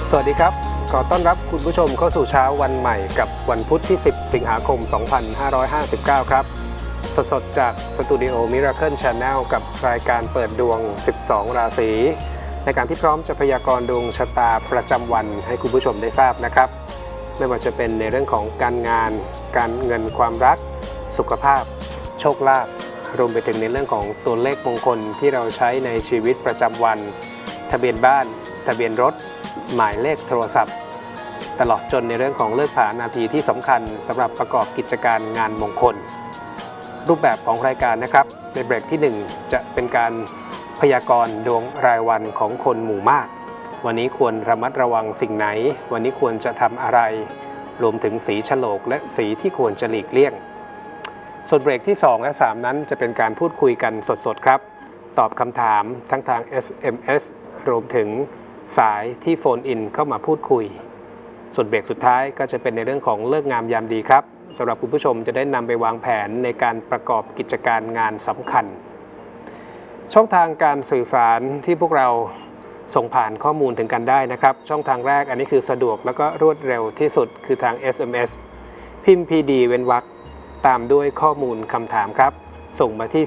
สวัสดีครับขอต้อนรับคุณผู้ชมเข้าสู่เช้าวันใหม่กับวันพุธที่ 10 สิงหาคม 2559 ครับสดๆจากสตูดิโอ Miracle Channel กับรายการเปิดดวง 12 ราศีในการที่พร้อมจะพยากรณ์ดวงชะตาประจำวันให้คุณผู้ชมได้ทราบนะครับไม่ว่าจะเป็นในเรื่องของการงานการเงินความรักสุขภาพโชคลาภรวมไปถึงในเรื่องของตัวเลขมงคลที่เราใช้ในชีวิตประจำวันทะเบียนบ้านทะเบียนรถหมายเลขโทรศัพท์ตลอดจนในเรื่องของเลิกผานาทีที่สำคัญสำหรับประกอบกิจการงานมงคลรูปแบบของรายการนะครับในเบรกที่ 1 จะเป็นการพยากรณ์ดวงรายวันของคนหมู่มากวันนี้ควรระมัดระวังสิ่งไหนวันนี้ควรจะทำอะไรรวมถึงสีฉลกและสีที่ควรจะหลีกเลี่ยงส่วนเบรกที่ 2 และ 3 นั้นจะเป็นการพูดคุยกันสดๆครับตอบคำถามทั้งทาง SMS รวมถึงสายที่โฟนอินเข้ามาพูดคุยส่วนเบรกสุดท้ายก็จะเป็นในเรื่องของเลิกงามยามดีครับสำหรับคุณผู้ชมจะได้นำไปวางแผนในการประกอบกิจการงานสำคัญช่องทางการสื่อสารที่พวกเราส่งผ่านข้อมูลถึงกันได้นะครับช่องทางแรกอันนี้คือสะดวกแล้วก็รวดเร็วที่สุดคือทาง SMS พิมพ์ PD เว้นวรรคตามด้วยข้อมูลคำถามครับส่งมาที่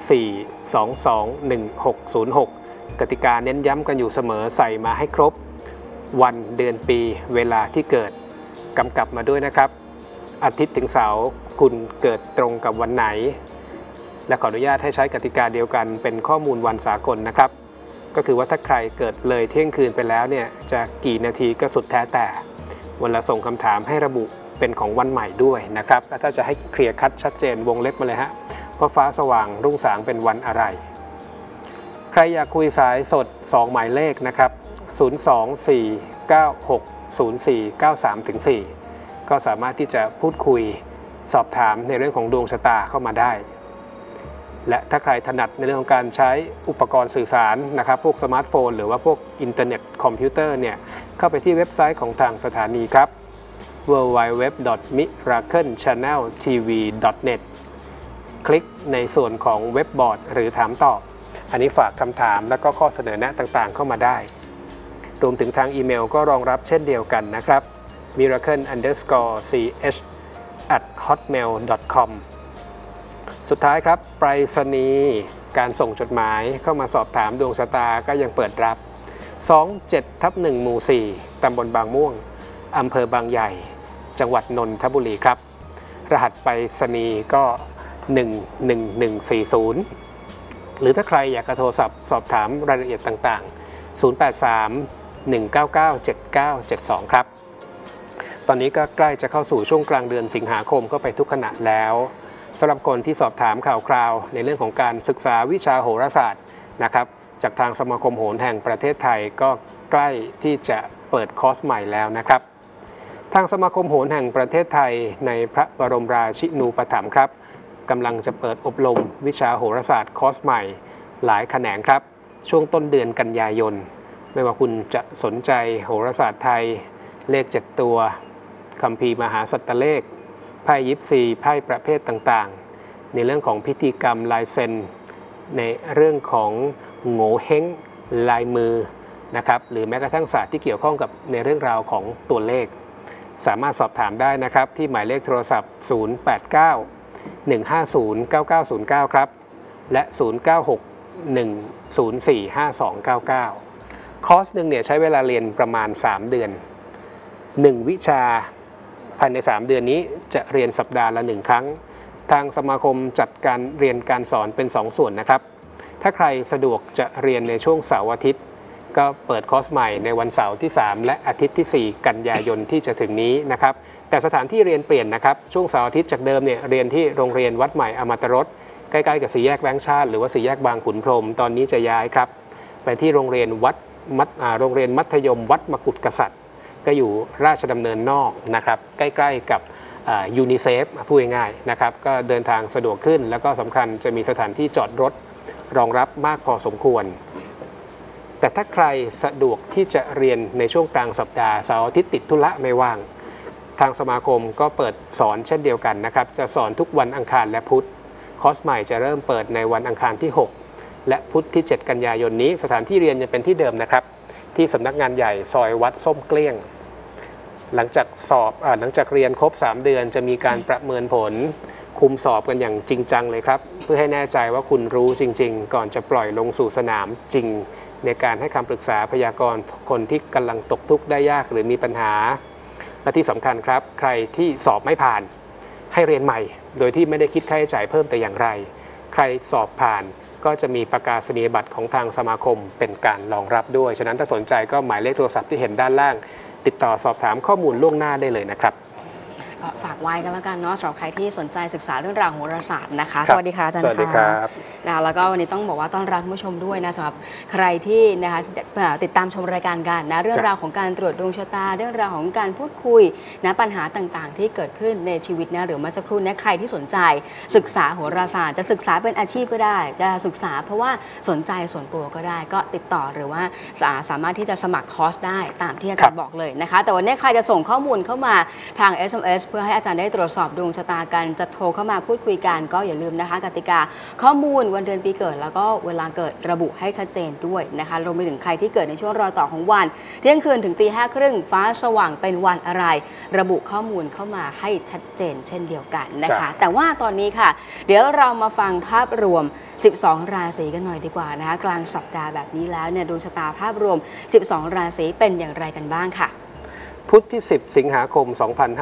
4221606 กติกาเน้นย้ำกันอยู่เสมอใส่มาให้ครบวันเดือนปีเวลาที่เกิดกำกับมาด้วยนะครับอาทิตย์ถึงเสาร์คุณเกิดตรงกับวันไหนและขออนุญาตให้ใช้กติกาเดียวกันเป็นข้อมูลวันสากลนะครับก็คือว่าถ้าใครเกิดเลยเที่ยงคืนไปแล้วเนี่ยจะกี่นาทีก็สุดแท้แต่วันละส่งคำถามให้ระบุเป็นของวันใหม่ด้วยนะครับและถ้าจะให้เคลียร์คัดชัดเจนวงเล็บมาเลยฮะว่าฟ้าสว่างรุ่งสางเป็นวันอะไรใครอยากคุยสายสด2หมายเลขนะครับ024960493-4ก็สามารถที่จะพูดคุยสอบถามในเรื่องของดวงชะตาเข้ามาได้และถ้าใครถนัดในเรื่องของการใช้อุปกรณ์สื่อสารนะครับพวกสมาร์ทโฟนหรือว่าพวกอินเทอร์เน็ตคอมพิวเตอร์เนี่ยเข้าไปที่เว็บไซต์ของทางสถานีครับ www.miraclechanneltv.net คลิกในส่วนของเว็บบอร์ดหรือถามตอบอันนี้ฝากคำถามและก็ข้อเสนอแนะต่างๆเข้ามาได้รวมถึงทางอีเมลก็รองรับเช่นเดียวกันนะครับ miracle_ch@hotmail.com สุดท้ายครับไปรษณีย์การส่งจดหมายเข้ามาสอบถามดวงชะตาก็ยังเปิดรับ 27/1 หมู่ 4 ตำบลบางม่วงอำเภอบางใหญ่จังหวัดนนทบุรีครับรหัสไปรษณีย์ก็ 11140หรือถ้าใครอยากจะโทรศัพท์สอบถามรายละเอียดต่างๆ 083-199-7972 ครับตอนนี้ก็ใกล้จะเข้าสู่ช่วงกลางเดือนสิงหาคมก็ไปทุกขณะแล้วสำหรับคนที่สอบถามข่าวคราวในเรื่องของการศึกษาวิชาโหราศาสตร์นะครับจากทางสมาคมโหราแห่งประเทศไทยก็ใกล้ที่จะเปิดคอร์สใหม่แล้วนะครับทางสมาคมโหราแห่งประเทศไทยในพระบรมราชินูปถัมภ์ครับกำลังจะเปิดอบรมวิชาโหราศาสตร์คอร์สใหม่หลายแขนงครับช่วงต้นเดือนกันยายนไม่ว่าคุณจะสนใจโหราศาสตร์ไทยเลข7ตัวคัมภีร์มหาสัตตเลขไพ่ยิปซีไพ่ประเภทต่างๆในเรื่องของพิธีกรรมลายเซ็นในเรื่องของโง่เฮงลายมือนะครับหรือแม้กระทั่งศาสตร์ที่เกี่ยวข้องกับในเรื่องราวของตัวเลขสามารถสอบถามได้นะครับที่หมายเลขโทรศัพท์089-150-9909ครับและ0961045299คอร์สหนึ่งเนี่ยใช้เวลาเรียนประมาณ3เดือน1วิชาภายใน3เดือนนี้จะเรียนสัปดาห์ละ1ครั้งทางสมาคมจัดการเรียนการสอนเป็น2ส่วนนะครับถ้าใครสะดวกจะเรียนในช่วงเสาร์อาทิตย์ก็เปิดคอร์สใหม่ในวันเสาร์ที่3และอาทิตย์ที่4กันยายนที่จะถึงนี้นะครับแต่สถานที่เรียนเปลี่ยนนะครับช่วงเสาร์อาทิตย์จากเดิมเนี่ยเรียนที่โรงเรียนวัดใหม่อมตรสใกล้ๆกับสี่แยกแบงค์ชาติหรือว่าสี่แยกบางขุนพรหมตอนนี้จะย้ายครับไปที่โรงเรียนมัธยมวัดมกุฎกษัตริย์ก็อยู่ราชดำเนินนอกนะครับใกล้ๆกับยูนิเซฟพูดง่ายๆนะครับก็เดินทางสะดวกขึ้นแล้วก็สำคัญจะมีสถานที่จอดรถรองรับมากพอสมควรแต่ถ้าใครสะดวกที่จะเรียนในช่วงกลางสัปดาห์เสาร์อาทิตย์ติดธุระไม่ว่างทางสมาคมก็เปิดสอนเช่นเดียวกันนะครับจะสอนทุกวันอังคารและพุธคอร์สใหม่จะเริ่มเปิดในวันอังคารที่6และพุธที่7กันยายนนี้สถานที่เรียนจะเป็นที่เดิมนะครับที่สำนักงานใหญ่ซอยวัดส้มเกลี้ยงหลังจากเรียนครบ3 เดือนจะมีการประเมินผลคุมสอบกันอย่างจริงจังเลยครับเพื่อให้แน่ใจว่าคุณรู้จริงๆก่อนจะปล่อยลงสู่สนามจริงในการให้คำปรึกษาพยากรณ์คนที่กำลังตกทุกข์ได้ยากหรือมีปัญหาและที่สำคัญครับใครที่สอบไม่ผ่านให้เรียนใหม่โดยที่ไม่ได้คิดค่าใช้จ่ายเพิ่มแต่อย่างไรใครสอบผ่านก็จะมีประกาศนียบัตรของทางสมาคมเป็นการรองรับด้วยฉะนั้นถ้าสนใจก็หมายเลขโทรศัพท์ที่เห็นด้านล่างติดต่อสอบถามข้อมูลล่วงหน้าได้เลยนะครับก็ฝากไว้กันแล้วกันเนาะสำหรับใครที่สนใจศึกษาเรื่องราวโหราศาสตร์นะคะสวัสดีค่ะอาจารย์สวัสดีครับแล้วก็วันนี้ต้องบอกว่าต้อนรับคุณผู้ชมด้วยนะสำหรับใครที่นะคะติดตามชมรายการกันนะเรื่องราวของการตรวจดวงชะตาเรื่องราวของการพูดคุยนะปัญหาต่างๆที่เกิดขึ้นในชีวิตนะหรือเมื่อสักครู่นี้ใครที่สนใจศึกษาโหราศาสตร์จะศึกษาเป็นอาชีพก็ได้จะศึกษาเพราะว่าสนใจส่วนตัวก็ได้ก็ติดต่อหรือว่าสามารถที่จะสมัครคอร์สได้ตามที่อาจารย์บอกเลยนะคะแต่วันนี้ใครจะส่งข้อมูลเข้ามาทาง SMS เพื่อให้อาจารย์ได้ตรวจสอบดวงชะตากันจะโทรเข้ามาพูดคุยกันก็อย่าลืมนะคะกติกาข้อมูลวันเดือนปีเกิดแล้วก็เวลาเกิดระบุให้ชัดเจนด้วยนะคะรวมไปถึงใครที่เกิดในช่วงรอยต่อของวันเที่ยงคืนถึงตี5:30ฟ้าสว่างเป็นวันอะไรระบุข้อมูลเข้ามาให้ชัดเจนเช่นเดียวกันนะคะแต่ว่าตอนนี้ค่ะเดี๋ยวเรามาฟังภาพรวม12 ราศีกันหน่อยดีกว่านะคะกลางสัปดาห์แบบนี้แล้วเนี่ยดวงชะตาภาพรวม12 ราศีเป็นอย่างไรกันบ้างค่ะพุธที่10 สิงหาคม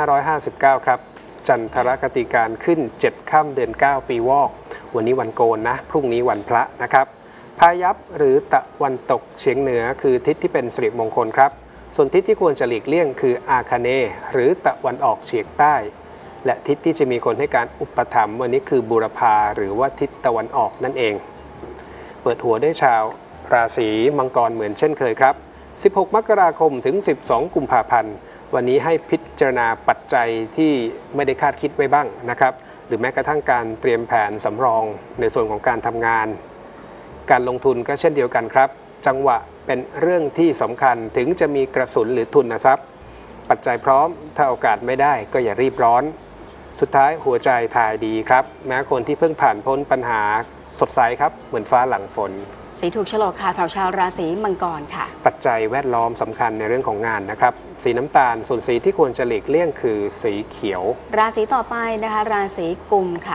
2559 ครับจันทรคติการขึ้น7 ค่ำเดือน 9 ปีวอกวันนี้วันโกนนะพรุ่งนี้วันพระนะครับพายัพหรือตะวันตกเฉียงเหนือคือทิศที่เป็นสิริมงคลครับส่วนทิศที่ควรจะหลีกเลี่ยงคืออาคเนย์หรือตะวันออกเฉียงใต้และทิศที่จะมีคนให้การอุปถัมภ์วันนี้คือบูรพาหรือว่าทิศตะวันออกนั่นเองเปิดหัวด้วยชาวราศีมังกรเหมือนเช่นเคยครับ16 มกราคมถึง12 กุมภาพันธ์วันนี้ให้พิจารณาปัจจัยที่ไม่ได้คาดคิดไว้บ้างนะครับหรือแม้กระทั่งการเตรียมแผนสำรองในส่วนของการทำงานการลงทุนก็เช่นเดียวกันครับจังหวะเป็นเรื่องที่สำคัญถึงจะมีกระสุนหรือทุนทรัพย์ปัจจัยพร้อมถ้าโอกาสไม่ได้ก็อย่ารีบร้อนสุดท้ายหัวใจทายดีครับแม้คนที่เพิ่งผ่านพ้นปัญหาสดใสครับเหมือนฟ้าหลังฝนสีถูกโฉลกค่ะสำหรับชาวราศีมังกรค่ะปัจจัยแวดล้อมสำคัญในเรื่องของงานนะครับสีน้ำตาลส่วนสีที่ควรจะหลีกเลี่ยงคือสีเขียวราศีต่อไปนะคะราศีกุมค่ะ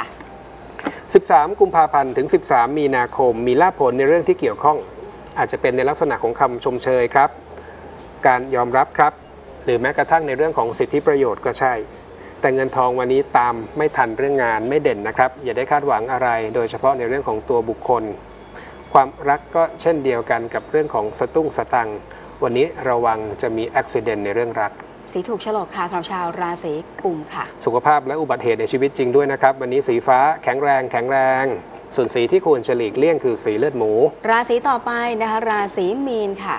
13 กุมภาพันธ์ถึง13 มีนาคมมีลาภผลในเรื่องที่เกี่ยวข้องอาจจะเป็นในลักษณะของคำชมเชยครับการยอมรับครับหรือแม้กระทั่งในเรื่องของสิทธิประโยชน์ก็ใช่แต่เงินทองวันนี้ตามไม่ทันเรื่องงานไม่เด่นนะครับอย่าได้คาดหวังอะไรโดยเฉพาะในเรื่องของตัวบุคคลความรักก็เช่นเดียวกันกับเรื่องของสตุ้งสตังวันนี้ระวังจะมีอุบัติเหตุในเรื่องรักสีถูกโฉลกค่ะสำหรับชาวราศีกุมค่ะสุขภาพและอุบัติเหตุในชีวิตจริงด้วยนะครับวันนี้สีฟ้าแข็งแรงส่วนสีที่ควรจะหลีกเลี่ยงคือสีเลือดหมูราศีต่อไปนะคะราศีมีนค่ะ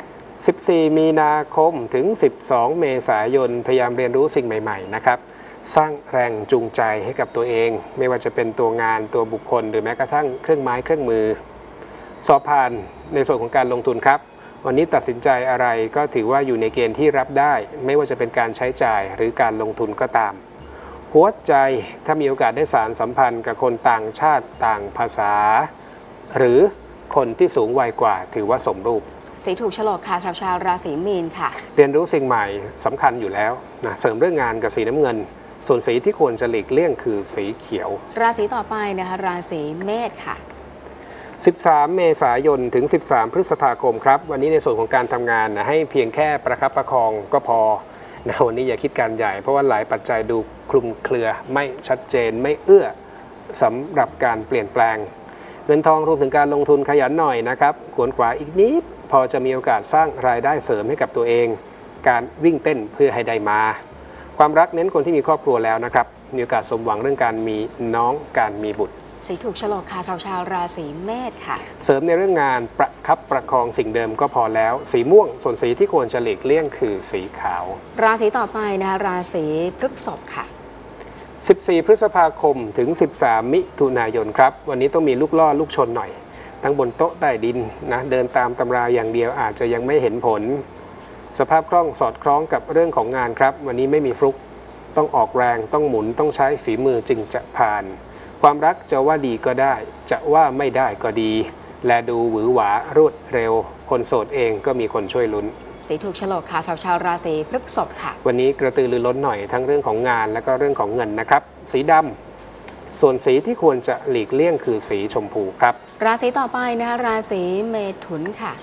14 มีนาคมถึง12 เมษายนพยายามเรียนรู้สิ่งใหม่ๆนะครับสร้างแรงจูงใจให้กับตัวเองไม่ว่าจะเป็นตัวงานตัวบุคคลหรือแม้กระทั่งเครื่องไม้เครื่องมือสอบผ่านในส่วนของการลงทุนครับวันนี้ตัดสินใจอะไรก็ถือว่าอยู่ในเกณฑ์ที่รับได้ไม่ว่าจะเป็นการใช้จ่ายหรือการลงทุนก็ตามหัวใจถ้ามีโอกาสได้สานสัมพันธ์กับคนต่างชาติต่างภาษาหรือคนที่สูงวัยกว่าถือว่าสมรูปสีถูกโฉลกค่ะสำหรับชาวราศีมีนค่ะเรียนรู้สิ่งใหม่สำคัญอยู่แล้วนะเสริมเรื่องงานกับสีน้ำเงินส่วนสีที่ควรจะหลีกเลี่ยงคือสีเขียวราศีต่อไปนะคะราศีเมษค่ะ 13 เมษายนถึง13 พฤษภาคมครับวันนี้ในส่วนของการทำงานนะให้เพียงแค่ประคับประคองก็พอนะวันนี้อย่าคิดการใหญ่เพราะว่าหลายปัจจัยดูคลุมเครือไม่ชัดเจนไม่เอื้อสำหรับการเปลี่ยนแปลงเงินทองรวมถึงการลงทุนขยันหน่อยนะครับขวนขวาอีกนิดพอจะมีโอกาสสร้างรายได้เสริมให้กับตัวเองการวิ่งเต้นเพื่อให้ได้มาความรักเน้นคนที่มีครอบครัวแล้วนะครับมีโอกาสสมหวังเรื่องการมีน้องการมีบุตรสีถูกโฉลกค่ะชาวราศีเมษค่ะเสริมในเรื่องงานประคับประคองสิ่งเดิมก็พอแล้วสีม่วงส่วนสีที่ควรจะหลีกเลี่ยงคือสีขาวราศีต่อไปนะคะราศีพฤษภค่ะ 14 พฤษภาคมถึง13 มิถุนายนครับวันนี้ต้องมีลูกล่อลูกชนหน่อยทั้งบนโต๊ะใต้ดินนะเดินตามตำราอย่างเดียวอาจจะยังไม่เห็นผลสภาพคล่องสอดคล้องกับเรื่องของงานครับวันนี้ไม่มีฟลุกต้องออกแรงต้องหมุนต้องใช้ฝีมือจึงจะผ่านความรักจะว่าดีก็ได้จะว่าไม่ได้ก็ดีและดูหวือหวารวดเร็วคนโสดเองก็มีคนช่วยลุ้นสีถูกโฉลกค่ะสำหรับชาวราศีพฤษภค่ะวันนี้กระตือรือร้นหน่อยทั้งเรื่องของงานและก็เรื่องของเงินนะครับสีดำส่วนสีที่ควรจะหลีกเลี่ยงคือสีชมพูครับราศีต่อไปนะคะราศีเมถุนค่ะ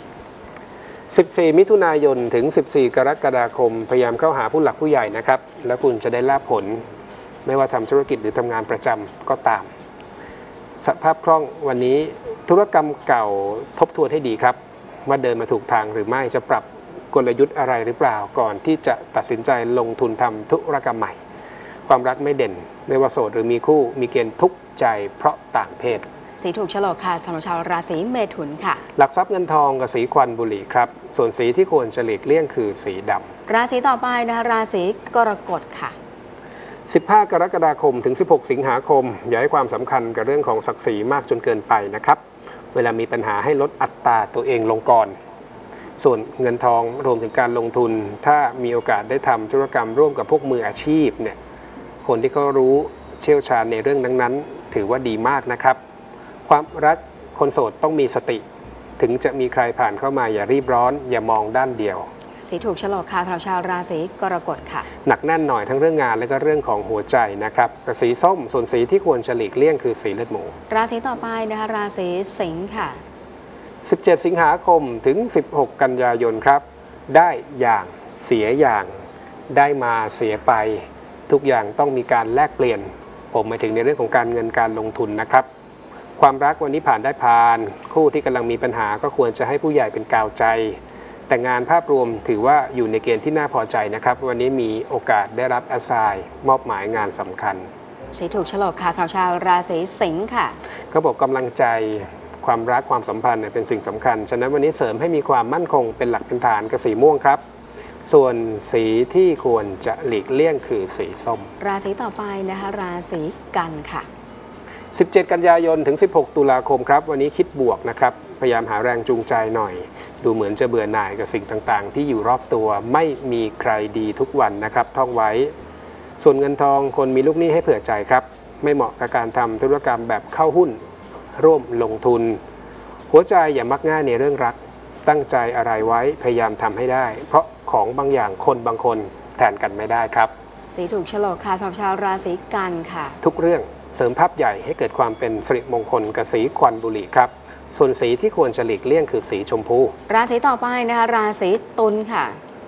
14 มิถุนายนถึง 14 กรกฎาคมพยายามเข้าหาผู้หลักผู้ใหญ่นะครับแล้วคุณจะได้ลาภผลไม่ว่าทำธุรกิจหรือทำงานประจำก็ตามสภาพคล่องวันนี้ธุรกรรมเก่าทบทวนให้ดีครับว่าเดินมาถูกทางหรือไม่จะปรับกลยุทธ์อะไรหรือเปล่าก่อนที่จะตัดสินใจลงทุนทำธุรกรรมใหม่ความรักไม่เด่นไม่ว่าโสดหรือมีคู่มีเกณฑ์ทุกข์ใจเพราะต่างเพศสีถูกโฉลกค่ะสำหรับชาวราศีเมถุนค่ะหลักทรัพย์เงินทองกับสีควันบุหรี่ครับส่วนสีที่ควรจะหลีกเลี่ยงคือสีดำราศีต่อไปนะคะราศีกรกฎค่ะ 15 กรกฎาคมถึง 16 สิงหาคมอย่าให้ความสำคัญกับเรื่องของศักดิ์ศรีมากจนเกินไปนะครับเวลามีปัญหาให้ลดอัตราตัวเองลงก่อนส่วนเงินทองรวมถึงการลงทุนถ้ามีโอกาสได้ทำธุรกรรมร่วมกับพวกมืออาชีพเนี่ยคนที่เขารู้เชี่ยวชาญในเรื่องนั้นๆถือว่าดีมากนะครับความรักคนโสดต้องมีสติถึงจะมีใครผ่านเข้ามาอย่ารีบร้อนอย่ามองด้านเดียวสีถูกโฉลกค่ะสำหรับชาวราศีกรกฎค่ะหนักแน่นหน่อยทั้งเรื่องงานและก็เรื่องของหัวใจนะครับแต่สีส้มส่วนสีที่ควรจะหลีกเลี่ยงคือสีเลือดหมูราศีต่อไปนะคะราศีสิงค์ค่ะ 17 สิงหาคมถึง 16 กันยายนครับได้อย่างเสียอย่างได้มาเสียไปทุกอย่างต้องมีการแลกเปลี่ยนผมหมายถึงในเรื่องของการเงินการลงทุนนะครับความรักวันนี้ผ่านได้ผ่านคู่ที่กำลังมีปัญหาก็ควรจะให้ผู้ใหญ่เป็นกาวใจแต่งานภาพรวมถือว่าอยู่ในเกณฑ์ที่น่าพอใจนะครับวันนี้มีโอกาสได้รับอาไซน์มอบหมายงานสำคัญสีถูกโฉลกค่ะสำหรับชาวราศีสิงค์ค่ะเขาบอกกำลังใจความรักความสัมพันธ์เป็นสิ่งสำคัญฉะนั้นวันนี้เสริมให้มีความมั่นคงเป็นหลักเป็นฐานกับสีม่วงครับส่วนสีที่ควรจะหลีกเลี่ยงคือสีส้มราศีต่อไปนะคะราศีกันค่ะ 17 กันยายนถึง 16 ตุลาคมครับวันนี้คิดบวกนะครับพยายามหาแรงจูงใจหน่อยดูเหมือนจะเบื่อหน่ายกับสิ่งต่างๆที่อยู่รอบตัวไม่มีใครดีทุกวันนะครับท่องไว้ส่วนเงินทองคนมีลูกหนี้ให้เผื่อใจครับไม่เหมาะกับการทำธุรกรรมแบบเข้าหุ้นร่วมลงทุนหัวใจอย่ามักง่ายในเรื่องรักตั้งใจอะไรไว้พยายามทำให้ได้เพราะของบางอย่างคนบางคนแทนกันไม่ได้ครับสีถูกโฉลกค่ะสำหรับชาวราศีกันค่ะทุกเรื่องเสริมภาพใหญ่ให้เกิดความเป็นสิริมงคลกับสีควันบุหรี่ครับส่วนสีที่ควรจะหลีกเลี่ยงคือสีชมพูราศีต่อไปนะคะราศีตุลค่ะ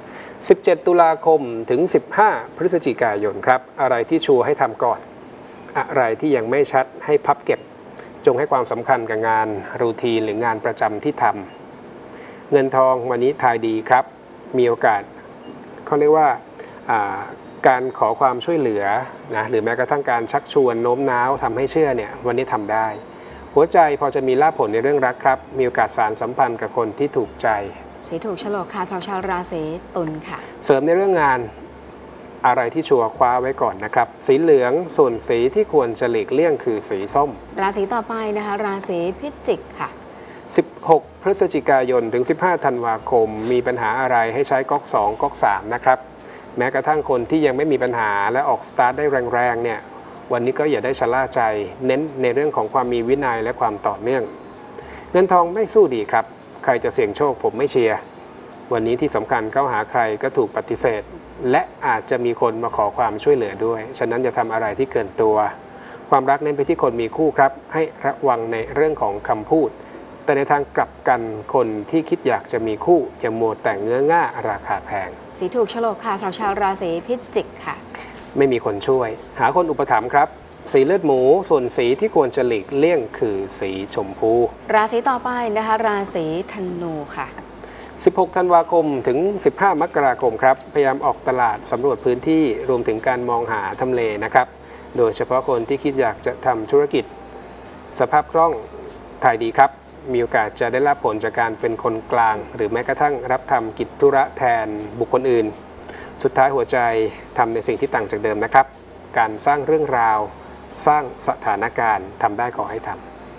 17 ตุลาคมถึง 15 พฤศจิกายนครับอะไรที่ชัวร์ให้ทำก่อนอะไรที่ยังไม่ชัดให้พับเก็บจงให้ความสำคัญกับงานรูทีนหรืองานประจำที่ทำเงินทองวันนี้ทายดีครับมีโอกาสเขาเรียกว่าการขอความช่วยเหลือนะหรือแม้กระทั่งการชักชวนโน้มน้าวทำให้เชื่อเนี่ยวันนี้ทำได้หัวใจพอจะมีลาภผลในเรื่องรักครับมีโอกาสสานสัมพันธ์กับคนที่ถูกใจสีถูกโฉลกค่ะสำหรับชาวราศีตุลค่ะเสริมในเรื่องงานอะไรที่ชัวร์คว้าไว้ก่อนนะครับสีเหลืองส่วนสีที่ควรจะหลีกเลี่ยงคือสีส้มราศีต่อไปนะคะราศีพิจิกค่ะ 16 พฤศจิกายนถึง 15 ธันวาคมมีปัญหาอะไรให้ใช้ก๊อก2ก๊อก3นะครับแม้กระทั่งคนที่ยังไม่มีปัญหาและออกสตาร์ทได้แรงๆเนี่ยวันนี้ก็อย่าได้ชะล่าใจเน้นในเรื่องของความมีวินัยและความต่อเนื่องเงินทองไม่สู้ดีครับใครจะเสี่ยงโชคผมไม่เชียร์วันนี้ที่สำคัญเข้าหาใครก็ถูกปฏิเสธและอาจจะมีคนมาขอความช่วยเหลือด้วยฉะนั้นอย่าทำอะไรที่เกินตัวความรักเน้นไปที่คนมีคู่ครับให้ระวังในเรื่องของคำพูดแต่ในทางกลับกันคนที่คิดอยากจะมีคู่อย่ามัวแต่งเงื้อง่าราคาแพงสีถูกโฉลกค่ะสำหรับชาวราศีพิจิกค่ะไม่มีคนช่วยหาคนอุปถัมภ์ครับสีเลือดหมูส่วนสีที่ควรจะหลีกเลี่ยงคือสีชมพูราศีต่อไปนะคะราศีธนูค่ะ 16 ธันวาคมถึง 15 มกราคมครับพยายามออกตลาดสำรวจพื้นที่รวมถึงการมองหาทำเลนะครับโดยเฉพาะคนที่คิดอยากจะทำธุรกิจสภาพคล่องถ่ายดีครับมีโอกาสจะได้รับผลจากการเป็นคนกลางหรือแม้กระทั่งรับทำกิจธุระแทนบุคคลอื่นสุดท้ายหัวใจทำในสิ่งที่ต่างจากเดิมนะครับการสร้างเรื่องราวสร้างสถานการณ์ทำได้ขอให้ท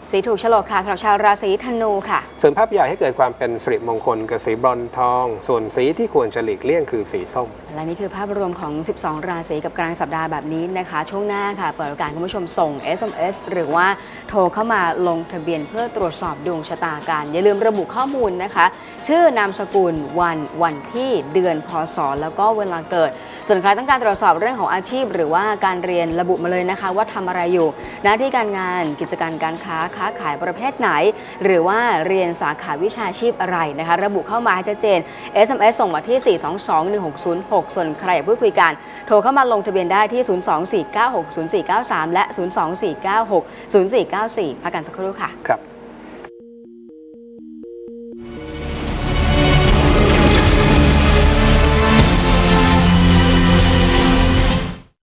สีถูกโฉลกค่ะสำหรับชาวราศีธนูค่ะส่วนภาพใหญ่ให้เกิดความเป็นสิริมงคลกับสีบรอนซ์ทองส่วนสีที่ควรจะหลีกเลี่ยงคือสีส้มและนี่คือภาพรวมของ 12 ราศีกับกลางสัปดาห์แบบนี้นะคะช่วงหน้าค่ะเปิดโอกาสคุณผู้ชมส่ง SMS หรือว่าโทรเข้ามาลงทะเบียนเพื่อตรวจสอบดวงชะตากันอย่าลืมระบุข้อมูลนะคะชื่อนามสกุลวันที่เดือนพศแล้วก็เวลาเกิดส่วนใครต้องการตรวจสอบเรื่องของอาชีพหรือว่าการเรียนระบุมาเลยนะคะว่าทำอะไรอยู่หน้าที่การงานกิจการการค้าค้าขายประเภทไหนหรือว่าเรียนสาขาวิชาชีพอะไรนะคะระบุเข้ามาให้ชัดเจน SMS ส่งมาที่ 4221606 ส่วนใครอยากพูดคุยกันโทรเข้ามาลงทะเบียนได้ที่ 024960493 และ 024960494 พักกันสักครู่ค่ะครับ